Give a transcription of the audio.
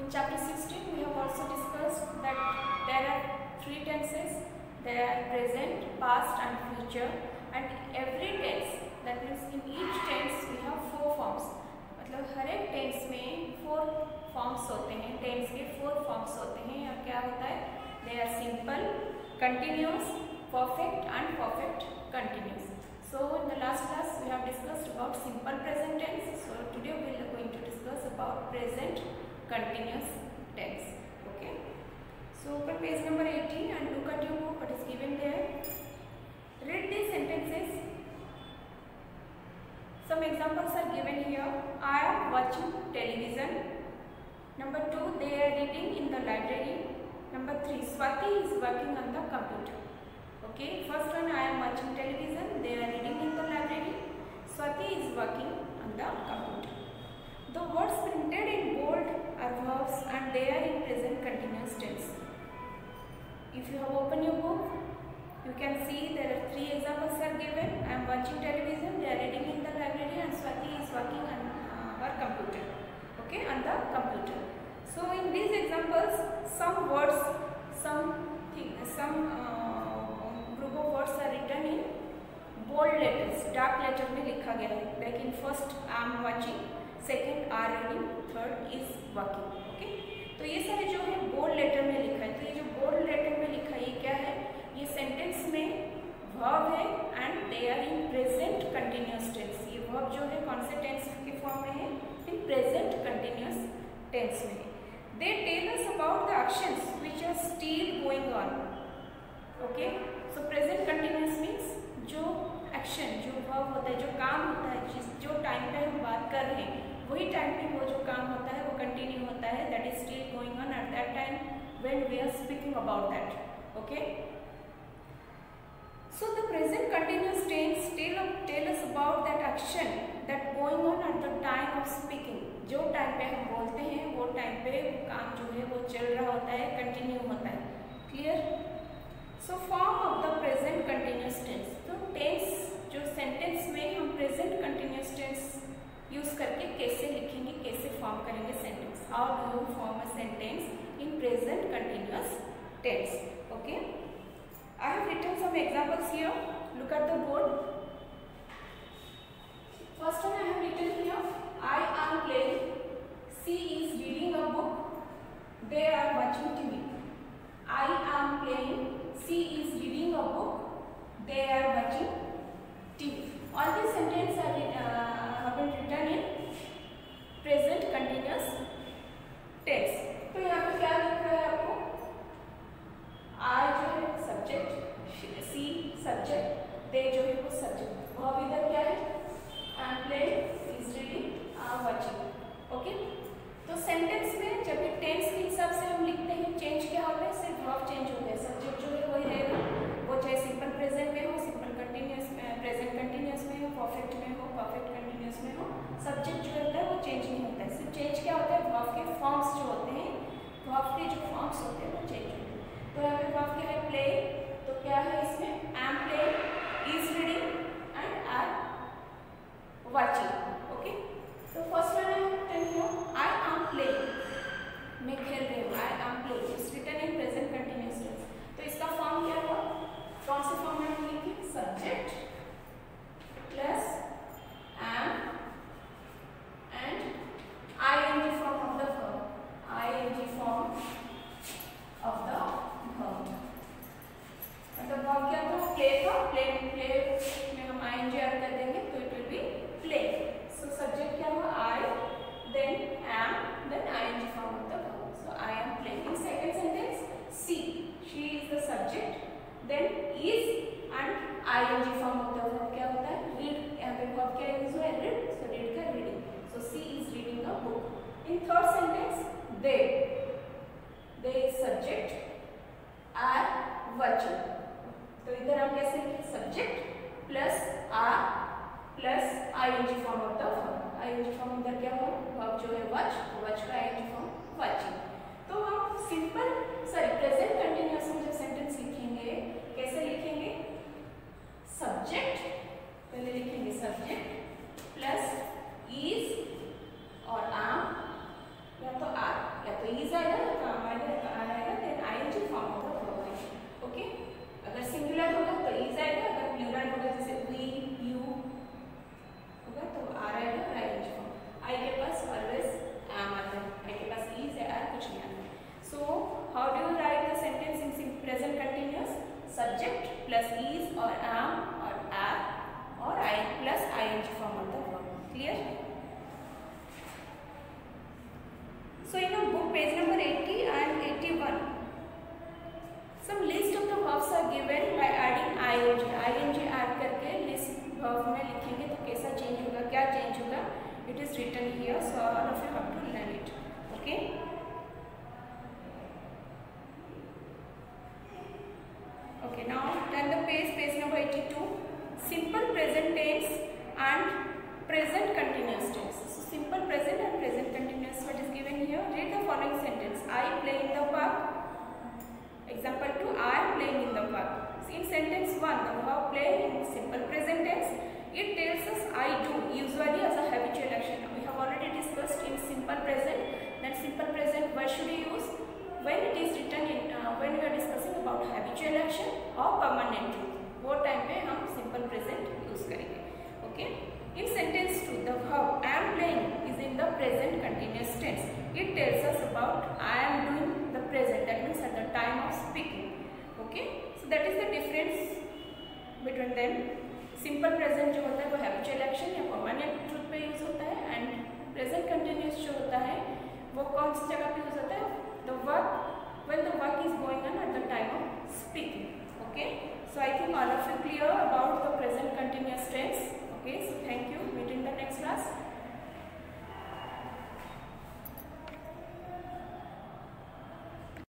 chapter 16 we have also discussed that there are three tenses. There are present, past and future, and every tense, that means in each tense we have four forms. मतलब हर एक tense में four forms होते हैं, tense के four forms होते हैं. अब क्या होता है? They are simple, continuous, perfect and perfect continuous. So in the last class we have discussed about simple present tense. So today we are going to discuss about present continuous tense. Okay. So open page number 80 and look at your book. What is given there? Read these sentences. Some examples are given here. I am watching television. Number 2, they are reading in the library. Number 3, Swati is working on the computer. Okay, first one, I am watching television. They are reading in the library. Swati is working on the computer. The words printed in bold are verbs and they are in present continuous tense. If you have opened your book, you can see there are three examples are given. I am watching television, they are reading in the library, and Swati is working on her computer. Okay, on the computer. So in these examples, some words, some group of words are written in bold letters, dark letter में लिखा गया है. Like in first, I am watching, second, are reading, third is working. Okay, तो ये सारे जो है bold letter में लिखा है. तो ये जो बोल्ड लेटर में लिखा है ये क्या है? ये सेंटेंस में वर्ब है and they are in present continuous tense. ये वर्ब जो है कौन से टेंस के फॉर्म में है? इन प्रेजेंट कंटिन्यूस टेंस में. They tell us about the actions which are still going on. Okay, so present continuous means जो एक्शन, जो वर्ब होता है, जो काम होता है, जो टाइम पे हम बात कर रहे हैं वही टाइम पे वो जो काम होता है वो कंटिन्यू होता है. That is still going on at that time when we are speaking about that. Okay, so the present continuous tense tell us about that action that going on at the time of speaking. जो time पे हम बोलते हैं वो time पे काम जो है वो चल रहा होता है, कंटिन्यू होता है. Clear? So form of the present continuous tense. तो टेंस जो सेंटेंस में हम प्रेजेंट कंटिन्यूस टेंस यूज करके कैसे लिखेंगे, कैसे फॉर्म करेंगे sentence. How do you form a sentence in present continuous tense. Okay, I have written some examples here. Look at the board. First one I have written here. I am playing. She is reading a book. They are watching TV. I am playing. She is reading a book. They are watching TV. All these sentences have been written in present continuous tense. तो यहाँ पे क्या लिख रहा है आपको? I जो है सब्जेक्ट, सी सब्जेक्ट, दे जो है वो सब्जेक्ट. वर्ब इधर क्या है? I am playing, is reading, are watching. Okay, तो सेंटेंस में जब भी टेंस के हिसाब से हम लिखते हैं चेंज क्या होता है? सिर्फ वर्ब चेंज होता है. सब्जेक्ट जो है वही रहेगा, वो चाहे सिंपल प्रेजेंट में हो, सिंपल कंटिन्यूस में, प्रेजेंट कंटिन्यूस में हो, परफेक्ट में हो, परफेक्ट कंटिन्यूस में हो, सब्जेक्ट जो होता है वो चेंज नहीं होता है. सिर्फ चेंज क्या होता है? वर्ब के फॉर्म्स जो होते हैं, वर्ब के जो फॉर्म्स होते हैं वो चेंज होते हैं. तो यहाँ पे वर्ब क्या है? प्ले. तो क्या है इसमें? I am playing, is reading and are watching. Okay, तो फर्स्ट वन है आई एम प्लेइंग, मैं खेल रही हूँ. I am playing is written in present continuous tense. तो इसका फॉर्म क्या हुआ? कौन से फॉर्म में हम लिखे? Subject plus am and ING form of the verb. ING form of the मतलब वर्ब क्या था? प्ले था. प्ले में हम आईएनजी ऐड कर देंगे तो it will be play. So subject क्या हुआ? I, then am, then ING form of the verb. So I am playing. In second sentence she is the subject, then is and ING form of the verb क्या होता है? Read. यहाँ पे verb क्या use हुआ है? Read. So read का reading. So she is reading a book. In third sentence they is subject, are watching. तो इधर हम कैसे लिखें? Subject plus are plus ING form of the verb. ING form इधर क्या हुआ? वर्ब जो है वॉच, वॉच का आईएनजी फॉर्म वाचिंग. तो हम सिंपल प्रेजेंट कंटिन्यूअस में जब सेंटेंस लिखेंगे कैसे लिखेंगे? सब्जेक्ट पहले लिखेंगे, सब्जेक्ट प्लस इज और आम, या तो आर या तो is written here, so all of you have to learn it. Okay. Okay, now turn the page number 82. Simple present tense and present continuous tense. So simple present and present continuous, what is given here? Read the following sentence. I play in the park. Example 2, I am playing in the park. So in sentence 1, the verb play in simple present tense, it tells us I do, usually as a habitual action. We have already discussed in simple present that simple present what should you use when it is written in when we are discussing about habitual action or permanent truth. वो time पे हम simple present use करेंगे. Okay. In sentence 2, the verb I am playing is in the present continuous tense. It tells us about I am doing the present, that means at the time of speaking. Okay, so that is the difference between them. Simple present जो होता है वो habitual action या permanent truth पे use होता है, and present continuous जो होता है वो कौन सी जगह पे यूज होता है? The work when the work is going on at the time of speaking. Okay, so I think all of you clear about the present continuous tense. Okay, so thank you.